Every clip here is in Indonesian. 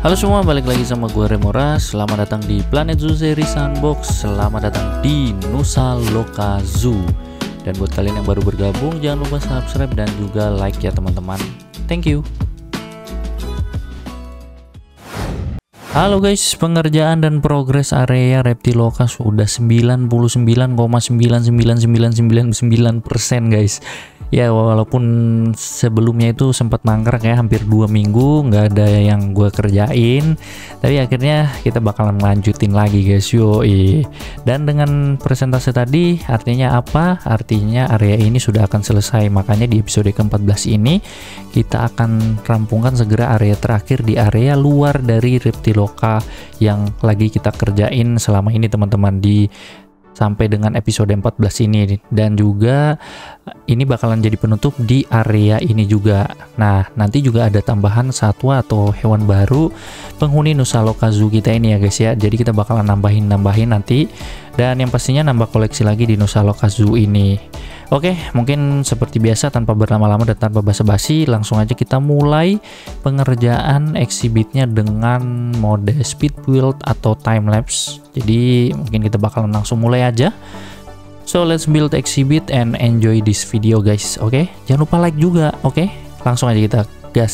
Halo semua, balik lagi sama gue Remora. Selamat datang di Planet Zoo Series Sandbox. Selamat datang di Nusa Loka Zoo. Dan buat kalian yang baru bergabung, jangan lupa subscribe dan juga like ya teman-teman. Thank you. Halo guys, pengerjaan dan progres area Reptiloka sudah 99,99999% guys. Ya walaupun sebelumnya itu sempat mangkrak ya, hampir 2 minggu nggak ada yang gue kerjain, tapi akhirnya kita bakalan lanjutin lagi guys. Yoi. Dan dengan presentasi tadi artinya apa? Artinya area ini sudah akan selesai. Makanya di episode ke-14 ini kita akan rampungkan segera area terakhir di area luar dari Reptiloka yang lagi kita kerjain selama ini teman-teman, di sampai dengan episode 14 ini. Dan juga ini bakalan jadi penutup di area ini juga. Nah nanti juga ada tambahan satwa atau hewan baru penghuni Nusa Loka Zoo kita ini ya guys ya. Jadi kita bakalan nambahin nanti, dan yang pastinya nambah koleksi lagi di Nusa Loka Zoo ini. Oke, mungkin seperti biasa tanpa berlama-lama dan tanpa basa-basi, langsung aja kita mulai pengerjaan exhibitnya dengan mode speed build atau time lapse. Jadi mungkin kita bakalan langsung mulai aja. So let's build exhibit and enjoy this video guys. Oke, jangan lupa like juga. Oke, langsung aja kita gas.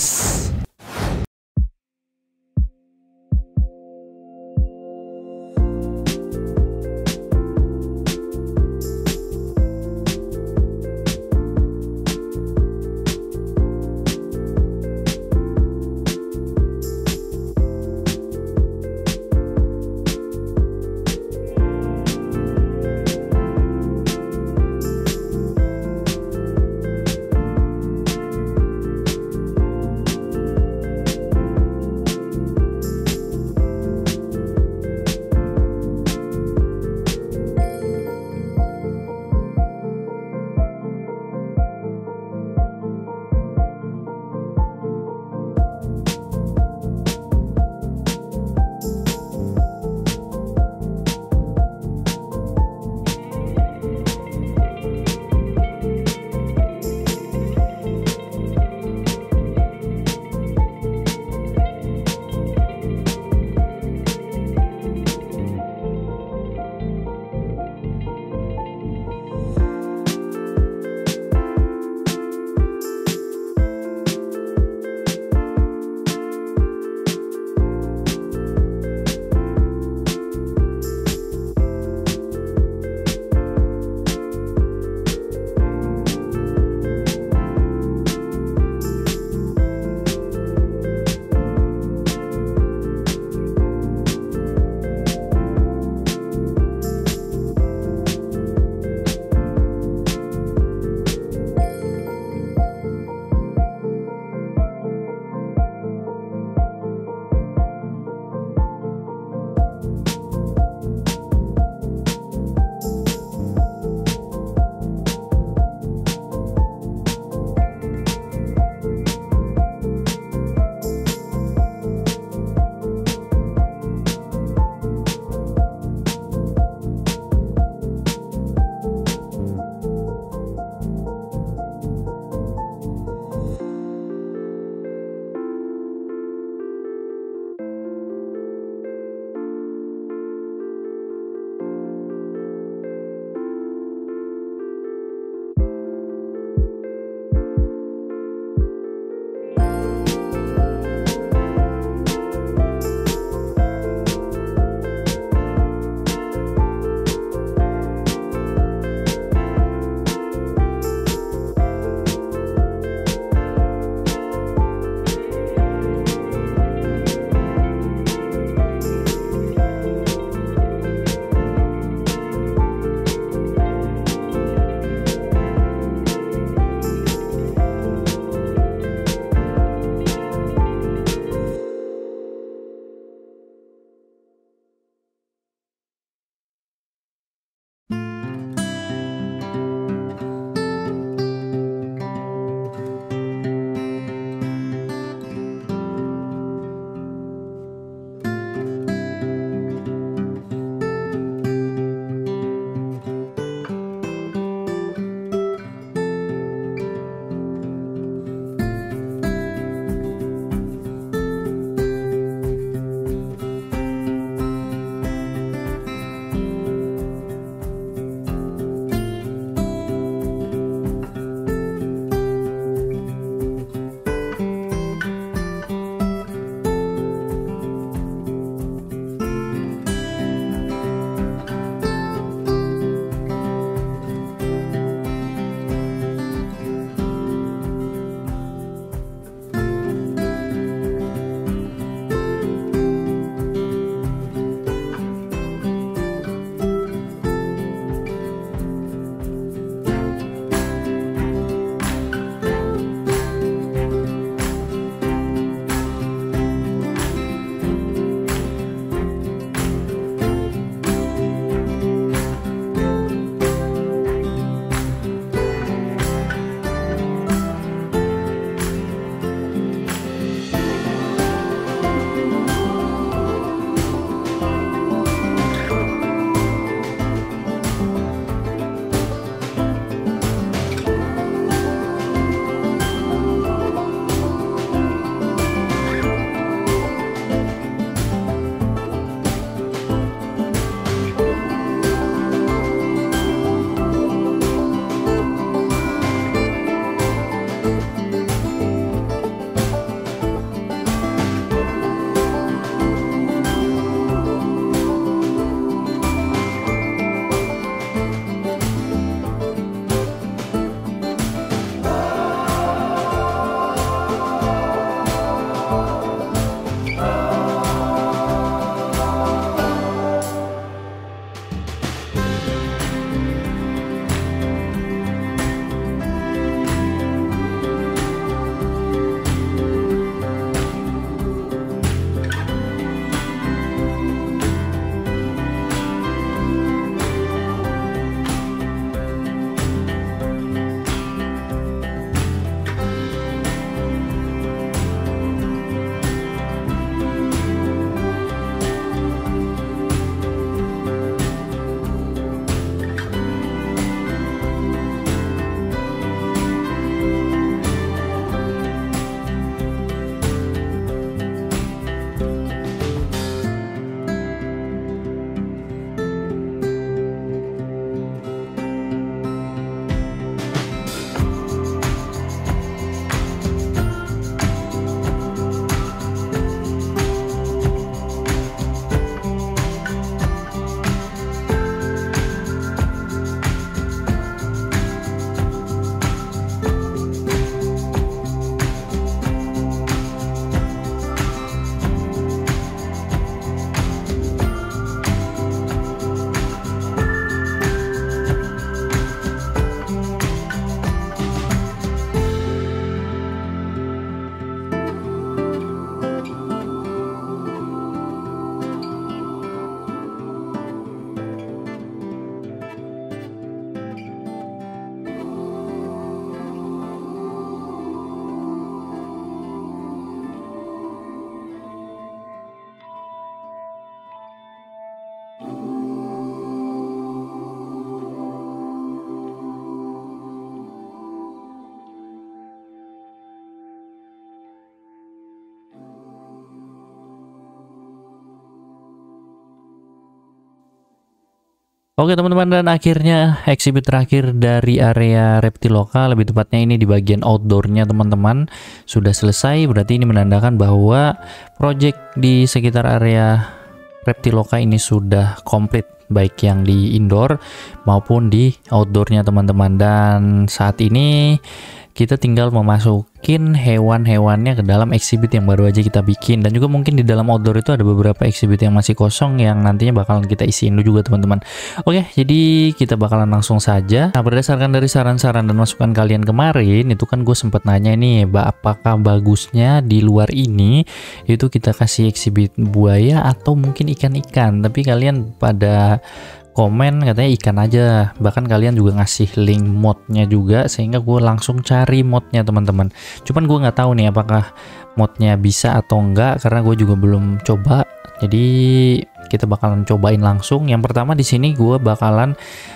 Oke teman-teman, dan akhirnya exhibit terakhir dari area Reptiloka, lebih tepatnya ini di bagian outdoornya teman-teman, sudah selesai. Berarti ini menandakan bahwa project di sekitar area Reptiloka ini sudah komplit, baik yang di indoor maupun di outdoornya teman-teman. Dan saat ini kita tinggal memasukin hewan-hewannya ke dalam exhibit yang baru aja kita bikin. Dan juga mungkin di dalam outdoor itu ada beberapa exhibit yang masih kosong yang nantinya bakalan kita isiin dulu juga teman-teman. Oke, jadi kita bakalan langsung saja. Nah, berdasarkan dari saran-saran dan masukan kalian kemarin, itu kan gue sempet nanya nih, apakah bagusnya di luar ini itu kita kasih exhibit buaya atau mungkin ikan-ikan. Tapi kalian pada komen katanya ikan aja, bahkan kalian juga ngasih link modnya juga, sehingga gue langsung cari modnya teman-teman. Cuman gue nggak tahu nih apakah modnya bisa atau enggak, karena gue juga belum coba. Jadi kita bakalan cobain langsung. Yang pertama di sini gue bakalan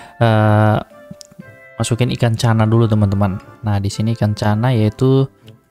masukin ikan cana dulu teman-teman. Nah di sini ikan cana yaitu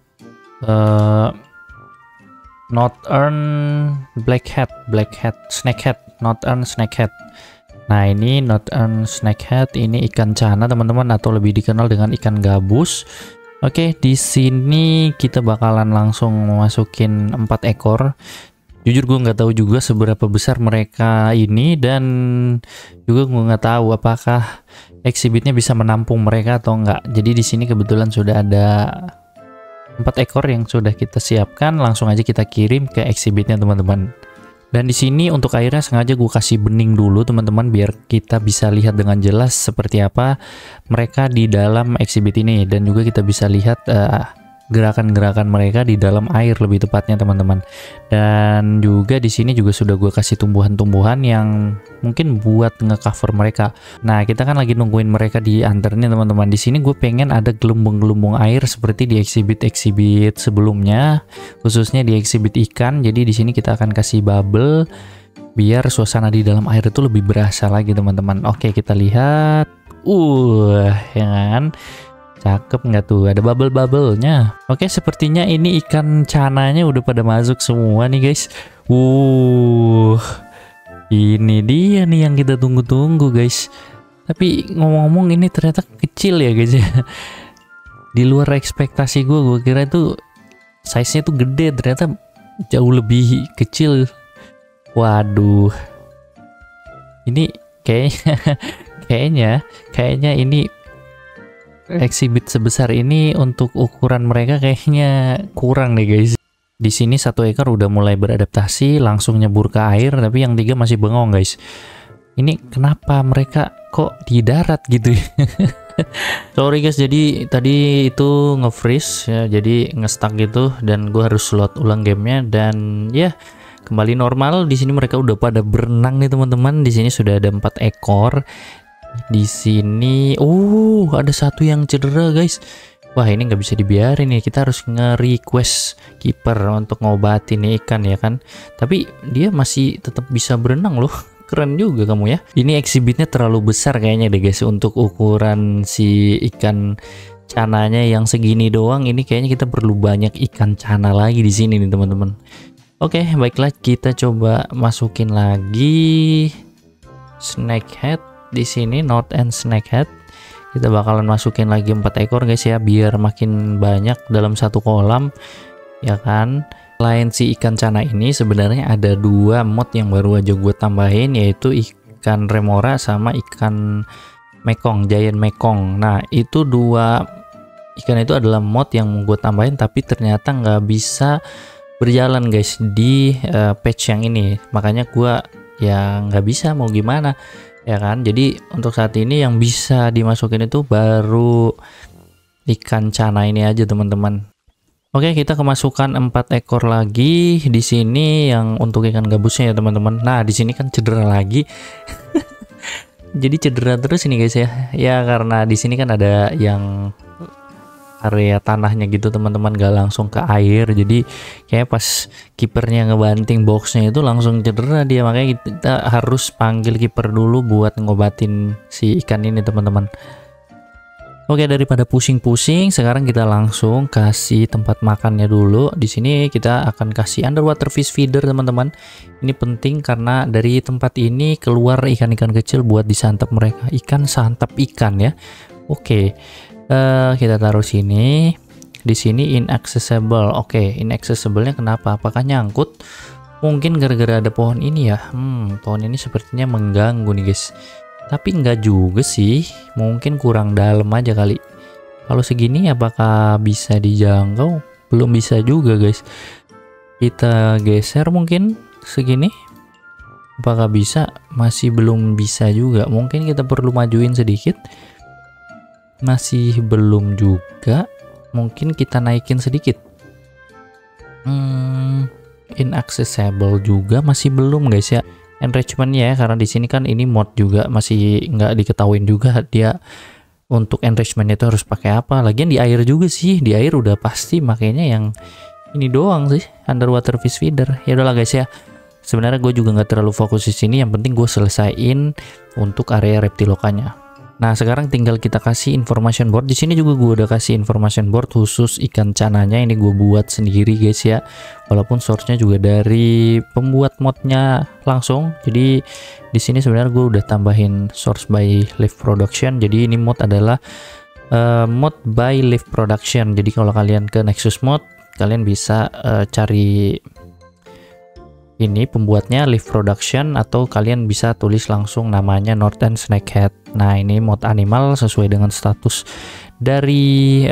Northern Blackhead, Snakehead, Northern Snakehead. Nah ini Northern Snakehead, ini ikan cana teman-teman, atau lebih dikenal dengan ikan gabus. Oke, di sini kita bakalan langsung masukin 4 ekor. Jujur gue nggak tahu juga seberapa besar mereka ini, dan juga gue nggak tahu apakah exhibitnya bisa menampung mereka atau enggak. Jadi di sini kebetulan sudah ada 4 ekor yang sudah kita siapkan, langsung aja kita kirim ke exhibitnya teman-teman. Dan di sini untuk airnya sengaja gue kasih bening dulu teman-teman, biar kita bisa lihat dengan jelas seperti apa mereka di dalam exhibit ini, dan juga kita bisa lihat gerakan-gerakan mereka di dalam air lebih tepatnya teman-teman. Dan juga di sini juga sudah gue kasih tumbuhan-tumbuhan yang mungkin buat ngecover mereka. Nah kita kan lagi nungguin mereka diantar nih teman-teman. Di sini gue pengen ada gelembung-gelembung air seperti di exhibit sebelumnya, khususnya di exhibit ikan. Jadi di sini kita akan kasih bubble biar suasana di dalam air itu lebih berasa lagi teman-teman. Oke, kita lihat. Ya kan? Cakep nggak tuh? Ada bubble-bubblenya. Oke, sepertinya ini ikan cananya udah pada masuk semua nih guys. Ini dia nih yang kita tunggu-tunggu guys. Tapi ngomong-ngomong ini ternyata kecil ya guys ya. Di luar ekspektasi gue kira itu size-nya tuh gede, ternyata jauh lebih kecil. Waduh. Ini kayaknya ini exhibit sebesar ini untuk ukuran mereka kayaknya kurang nih guys. Di sini 1 ekor udah mulai beradaptasi, langsung nyebur ke air, tapi yang 3 masih bengong guys. Ini kenapa mereka kok di darat gitu ya? Sorry guys, jadi tadi itu nge-freeze ya, jadi nge-stuck gitu, dan gue harus load ulang gamenya, dan ya kembali normal. Di sini mereka udah pada berenang nih teman-teman. Di sini sudah ada 4 ekor. Di sini ada 1 yang cedera guys. Wah ini nggak bisa dibiarin ya, kita harus nge-request kiper untuk ngobatin ikan ya kan. Tapi dia masih tetap bisa berenang loh. Keren juga kamu ya. Ini exhibitnya terlalu besar kayaknya deh guys untuk ukuran si ikan cananya yang segini doang. Ini kayaknya kita perlu banyak ikan cana lagi di sini nih teman-teman. Oke, baiklah, kita coba masukin lagi snakehead. Di sini Northern Snakehead kita bakalan masukin lagi 4 ekor guys ya, biar makin banyak dalam 1 kolam ya kan. Selain si ikan cana ini sebenarnya ada 2 mod yang baru aja gue tambahin, yaitu ikan remora sama ikan mekong, giant mekong. Nah itu 2 ikan itu adalah mod yang gue tambahin, tapi ternyata nggak bisa berjalan guys di patch yang ini, makanya gue ya nggak bisa, mau gimana ya kan. Jadi untuk saat ini yang bisa dimasukin itu baru ikan cana ini aja teman-teman. Oke, kita kemasukan 4 ekor lagi di sini yang untuk ikan gabusnya ya teman-teman. Nah di sini kan cedera lagi. Jadi cedera terus ini guys ya. Ya karena di sini kan ada yang area tanahnya gitu teman-teman, gak langsung ke air, jadi kayak pas kipernya ngebanting boxnya itu langsung cedera dia, makanya kita harus panggil kiper dulu buat ngobatin si ikan ini teman-teman. Oke, daripada pusing-pusing, sekarang kita langsung kasih tempat makannya dulu. Di sini kita akan kasih underwater fish feeder, teman-teman. Ini penting karena dari tempat ini keluar ikan-ikan kecil buat disantap mereka. Ikan santap ikan ya. Oke, kita taruh sini. Di sini inaccessible. Oke, inaccessible-nya kenapa? Apakah nyangkut? Mungkin gara-gara ada pohon ini ya. Pohon ini sepertinya mengganggu nih, guys. Tapi enggak juga sih, mungkin kurang dalam aja kali. Kalau segini apakah bisa dijangkau? Belum bisa juga, guys. Kita geser mungkin segini. Apakah bisa? Masih belum bisa juga. Mungkin kita perlu majuin sedikit. Masih belum juga. Mungkin kita naikin sedikit. Inaccessible juga masih belum, guys ya. Enrichment-nya ya, karena di sini kan ini mod juga masih nggak diketahuin juga dia untuk enrichment itu harus pakai apa. Lagian di air juga sih, di air udah pasti makanya yang ini doang sih, underwater fish feeder. Ya udahlah guys ya. Sebenarnya gue juga nggak terlalu fokus di sini, yang penting gue selesaiin untuk area reptilokanya. Nah, sekarang tinggal kita kasih information board. Di sini juga gue udah kasih information board khusus ikan cananya. Ini gue buat sendiri guys ya. Walaupun source-nya juga dari pembuat modnya langsung. Jadi di sini sebenarnya gue udah tambahin source by Live Production. Jadi ini mod adalah mod by Live Production. Jadi kalau kalian ke Nexus Mod, kalian bisa cari ini pembuatnya Live Production, atau kalian bisa tulis langsung namanya Northern Snakehead. Nah, ini mod animal sesuai dengan status dari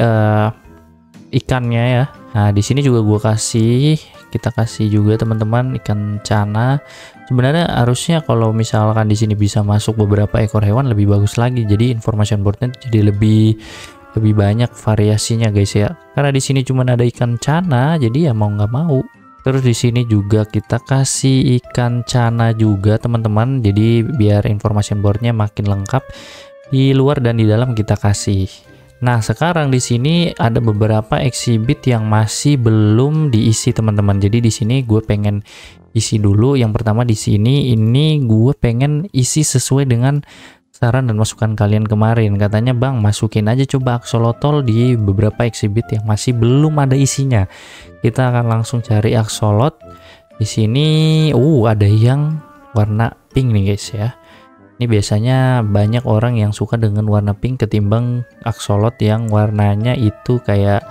ikannya ya. Nah, di sini juga kita kasih juga teman-teman ikan cana. Sebenarnya harusnya kalau misalkan di sini bisa masuk beberapa ekor hewan lebih bagus lagi. Jadi information boardnya jadi lebih banyak variasinya guys ya. Karena di sini cuma ada ikan cana, jadi ya mau nggak mau. Terus di sini juga kita kasih ikan cana juga teman-teman. Jadi biar information boardnya makin lengkap. Di luar dan di dalam kita kasih. Nah, sekarang di sini ada beberapa exhibit yang masih belum diisi teman-teman. Jadi di sini gue pengen isi dulu. Yang pertama di sini ini gue pengen isi sesuai dengan saran dan masukan kalian kemarin. Katanya bang, masukin aja coba axolotl di beberapa exhibit yang masih belum ada isinya. Kita akan langsung cari axolotl. Di sini ada yang warna pink nih guys ya. Ini biasanya banyak orang yang suka dengan warna pink ketimbang axolotl yang warnanya itu kayak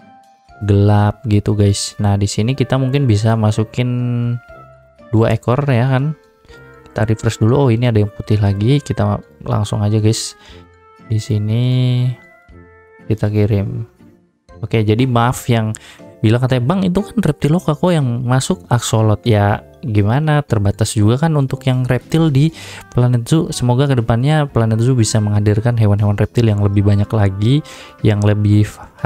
gelap gitu guys. Nah, di sini kita mungkin bisa masukin 2 ekor ya kan. Kita refresh dulu. Oh, ini ada yang putih lagi. Kita langsung aja guys. Di sini kita kirim. Oke, jadi maaf yang bilang katanya bang itu kan reptiloka kok yang masuk axolotl. Ya gimana, terbatas juga kan untuk yang reptil di Planet Zoo. Semoga kedepannya Planet Zoo bisa menghadirkan hewan-hewan reptil yang lebih banyak lagi, yang lebih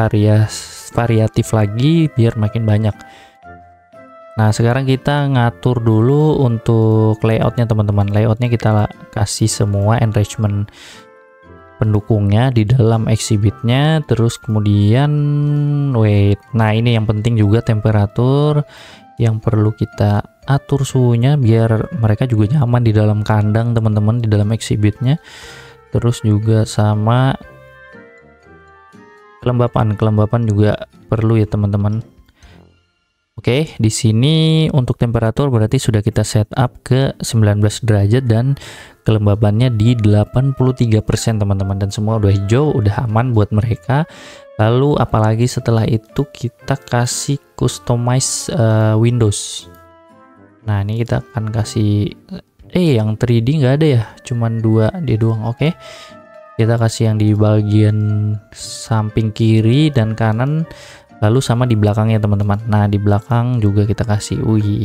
variatif lagi biar makin banyak. Nah, sekarang kita ngatur dulu untuk layoutnya teman-teman. Layoutnya kita kasih semua enrichment pendukungnya di dalam exhibitnya. Terus kemudian nah ini yang penting juga temperatur yang perlu kita atur suhunya biar mereka juga nyaman di dalam kandang teman-teman, di dalam exhibitnya. Terus juga sama kelembapan juga perlu ya teman-teman. Oke, di sini untuk temperatur berarti sudah kita setup ke 19 derajat dan kelembabannya di 83% teman-teman, dan semua udah hijau, udah aman buat mereka. Lalu apalagi setelah itu kita kasih customize windows. Nah, ini kita akan kasih yang 3D nggak ada ya, cuman 2 dia doang. Oke, kita kasih yang di bagian samping kiri dan kanan, lalu sama di belakangnya teman-teman. Nah, di belakang juga kita kasih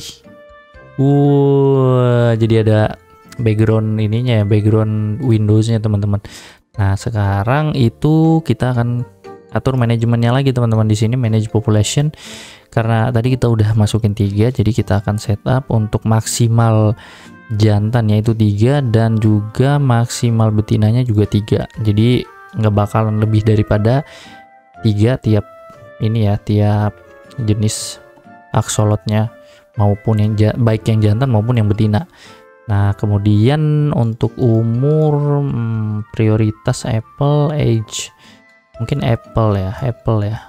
jadi ada background ininya ya, background Windowsnya teman-teman. Nah, sekarang itu kita akan atur manajemennya lagi teman-teman. Di sini manage population, karena tadi kita udah masukin 3, jadi kita akan setup untuk maksimal jantan yaitu 3 dan juga maksimal betinanya juga 3. Jadi nggak bakalan lebih daripada 3 tiap jenis axolotnya, maupun yang baik yang jantan maupun yang betina. Nah, kemudian untuk umur prioritas apple age Mungkin Apple ya, Apple ya.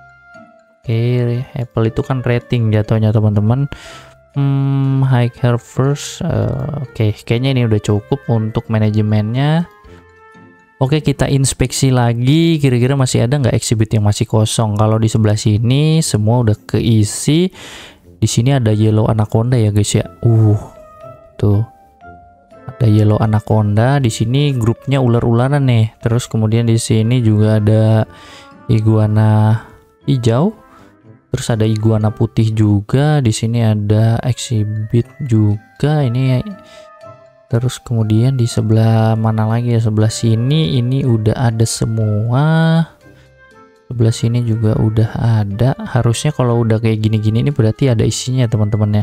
Oke, Apple itu kan rating jatuhnya teman-teman. High Hair First. Oke, kayaknya ini udah cukup untuk manajemennya. Oke, kita inspeksi lagi. Kira-kira masih ada nggak exhibit yang masih kosong? Kalau di sebelah sini semua udah keisi. Di sini ada Yellow Anaconda ya guys ya. Tuh. Ada Yellow Anaconda. Di sini grupnya ular-ularan nih. Terus kemudian di sini juga ada iguana hijau. Terus ada iguana putih juga. Di sini ada exhibit juga. Ini terus kemudian di sebelah mana lagi ya? Sebelah sini ini udah ada semua. Sebelah sini juga udah ada. Harusnya kalau udah kayak gini-gini ini berarti ada isinya teman-teman ya.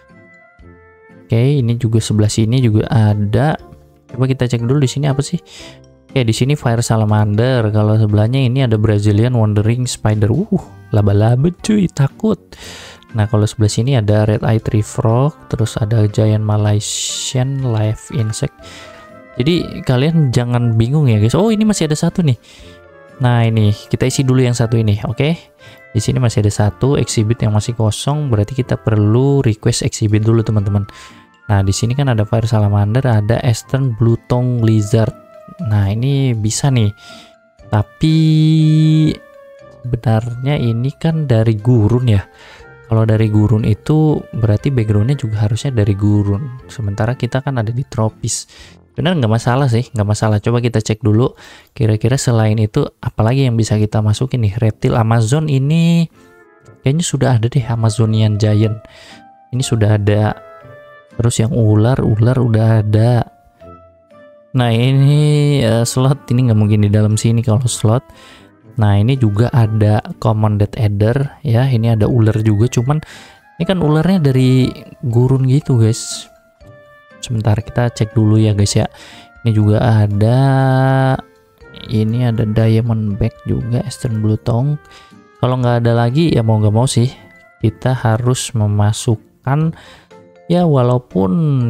Oke, ini juga sebelah sini juga ada. Coba kita cek dulu di sini apa sih? Oke, di sini Fire Salamander. Kalau sebelahnya ini ada Brazilian Wandering Spider. Laba-laba cuy, takut. Nah, kalau sebelah sini ada Red Eye Tree Frog, terus ada Giant Malaysian Live Insect. Jadi kalian jangan bingung ya guys. Oh, ini masih ada satu nih. Nah, ini kita isi dulu yang satu ini, oke? Di sini masih ada satu exhibit yang masih kosong, berarti kita perlu request exhibit dulu teman-teman. Nah, di sini kan ada Fire Salamander, ada Eastern Blue Tongue Lizard. Nah, ini bisa nih. Tapi sebenarnya ini kan dari gurun ya. Kalau dari gurun itu berarti backgroundnya juga harusnya dari gurun. Sementara kita kan ada di tropis. Benar nggak masalah sih, nggak masalah. Coba kita cek dulu. Kira-kira selain itu apalagi yang bisa kita masukin nih? Reptil Amazon ini kayaknya sudah ada deh, Amazonian Giant. Ini sudah ada. Terus yang ular udah ada. Nah ini slot ini nggak mungkin di dalam sini kalau slot. Nah ini juga ada Common Death Adder ya. Ini ada ular juga, cuman ini kan ularnya dari gurun gitu guys. Sebentar kita cek dulu ya guys ya. Ini juga ada. Ini ada Diamondback juga, Eastern Blue Tongue. Kalau nggak ada lagi ya mau nggak mau sih kita harus memasukkan ya, walaupun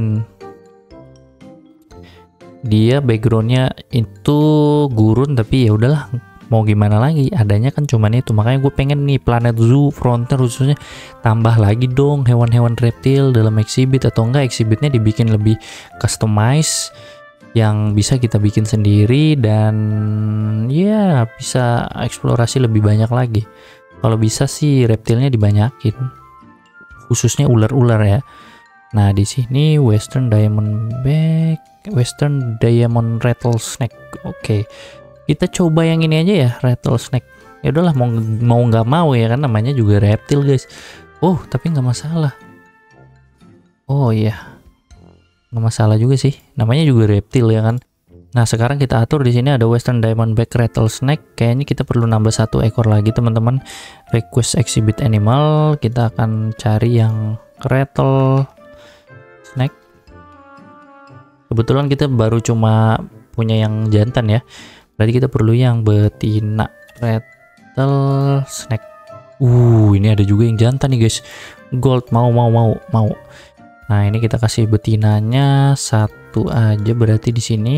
dia backgroundnya itu gurun tapi ya udahlah, mau gimana lagi, adanya kan cuman itu. Makanya gue pengen nih Planet Zoo Frontier khususnya tambah lagi dong hewan-hewan reptil dalam exhibit, atau enggak exhibitnya dibikin lebih customize yang bisa kita bikin sendiri dan ya bisa eksplorasi lebih banyak lagi. Kalau bisa sih reptilnya dibanyakin, khususnya ular-ular ya. Nah di sini Western Diamondback, Western Diamond Rattlesnake. Oke. Kita coba yang ini aja ya, rattlesnake. Ya udahlah, mau nggak mau ya kan, namanya juga reptil guys. Oh tapi nggak masalah. Oh iya, nggak masalah juga sih. Namanya juga reptil ya kan. Nah sekarang kita atur di sini ada Western Diamondback Rattlesnake. Kayaknya kita perlu nambah satu ekor lagi teman-teman. Request exhibit animal. Kita akan cari yang rattlesnake. Kebetulan kita baru cuma punya yang jantan ya. Berarti kita perlu yang betina rattlesnake. Ini ada juga yang jantan nih guys. Gold, mau. Nah, ini kita kasih betinanya satu aja berarti di sini.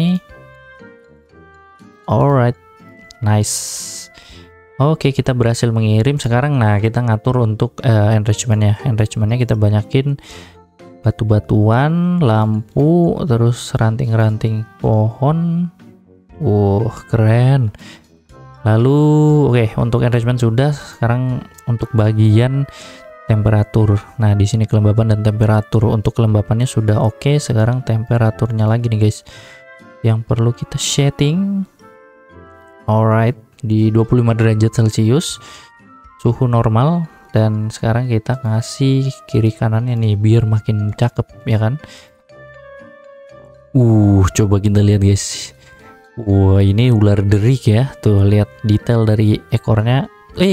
Alright. Nice. Oke, kita berhasil mengirim. Sekarang nah kita ngatur untuk enrichment-nya. Enrichment-nya kita banyakin batu-batuan, lampu, terus ranting-ranting pohon. Keren. Lalu oke, untuk enrichment sudah. Sekarang untuk bagian temperatur. Nah, di sini kelembapan dan temperatur. Untuk kelembapannya sudah oke. Sekarang temperaturnya lagi nih guys. Yang perlu kita setting. Alright, di 25 derajat Celcius. Suhu normal. Dan sekarang kita ngasih kiri kanannya nih biar makin cakep ya kan. Coba kita lihat guys. Wah, ini ular derik ya. Tuh, lihat detail dari ekornya.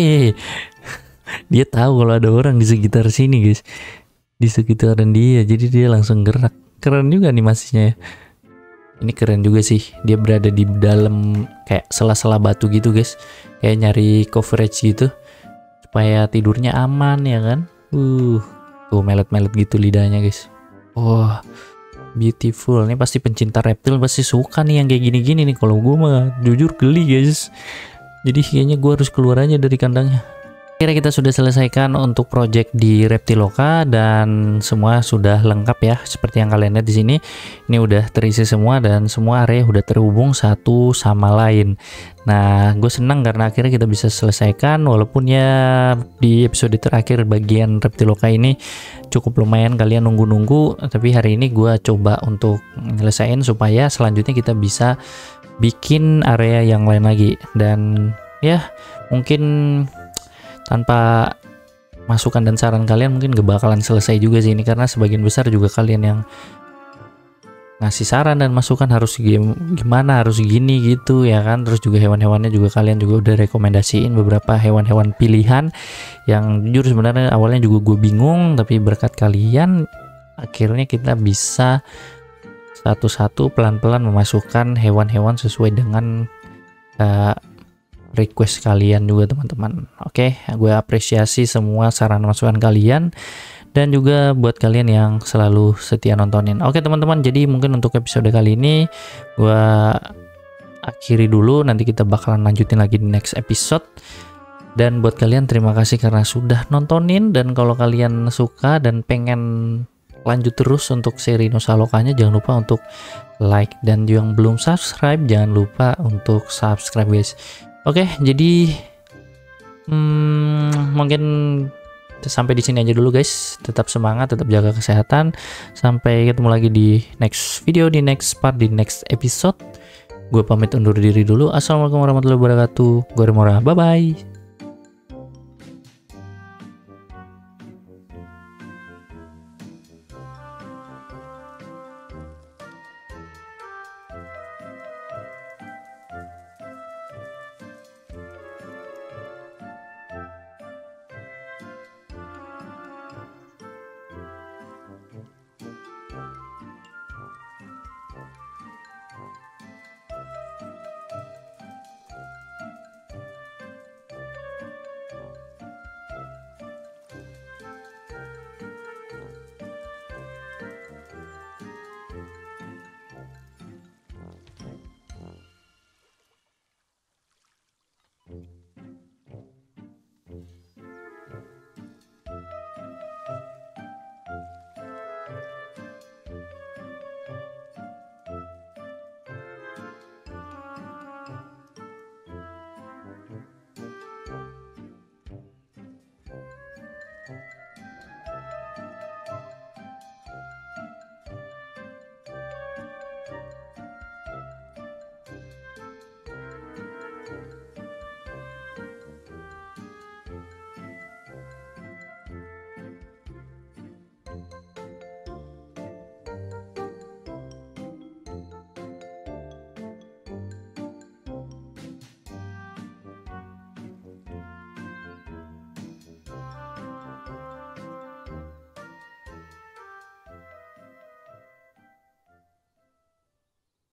Dia tahu kalau ada orang di sekitar sini, guys. Di sekitaran dia. Jadi dia langsung gerak. Keren juga animasinya ya. Ini keren juga sih. Dia berada di dalam kayak sela-sela batu gitu, guys. Kayak nyari coverage gitu. Supaya tidurnya aman ya kan. Tuh melet-melet gitu lidahnya, guys. Wah. Beautiful. Ini pasti pencinta reptil pasti suka nih yang kayak gini-gini nih. Kalau gue mah jujur geli guys. Jadi kayaknya gue harus keluar aja dari kandangnya. Akhirnya kita sudah selesaikan untuk project di Reptiloka dan semua sudah lengkap ya, seperti yang kalian lihat di sini. Ini udah terisi semua dan semua area udah terhubung satu sama lain. Nah, gue senang karena akhirnya kita bisa selesaikan, walaupun ya di episode terakhir bagian Reptiloka ini cukup lumayan kalian nunggu-nunggu, tapi hari ini gue coba untuk nyelesain supaya selanjutnya kita bisa bikin area yang lain lagi. Dan ya mungkin tanpa masukan dan saran kalian mungkin gak bakalan selesai juga sih ini, karena sebagian besar juga kalian yang ngasih saran dan masukan harus gimana, harus gini gitu ya kan. Terus juga hewan-hewannya juga kalian juga udah rekomendasiin beberapa hewan-hewan pilihan yang jujur sebenarnya awalnya juga gue bingung, tapi berkat kalian akhirnya kita bisa satu-satu pelan-pelan memasukkan hewan-hewan sesuai dengan request kalian juga teman-teman. Oke, gue apresiasi semua saran masukan kalian dan juga buat kalian yang selalu setia nontonin. Oke teman-teman, jadi mungkin untuk episode kali ini gue akhiri dulu, nanti kita bakalan lanjutin lagi di next episode. Dan buat kalian terima kasih karena sudah nontonin, dan kalau kalian suka dan pengen lanjut terus untuk seri Nusa Lokanya, jangan lupa untuk like, dan yang belum subscribe jangan lupa untuk subscribe guys. Oke, jadi mungkin sampai di sini aja dulu guys. Tetap semangat, tetap jaga kesehatan. Sampai ketemu lagi di next video, di next part, di next episode. Gue pamit undur diri dulu. Assalamualaikum warahmatullahi wabarakatuh. Gue Remora, bye bye.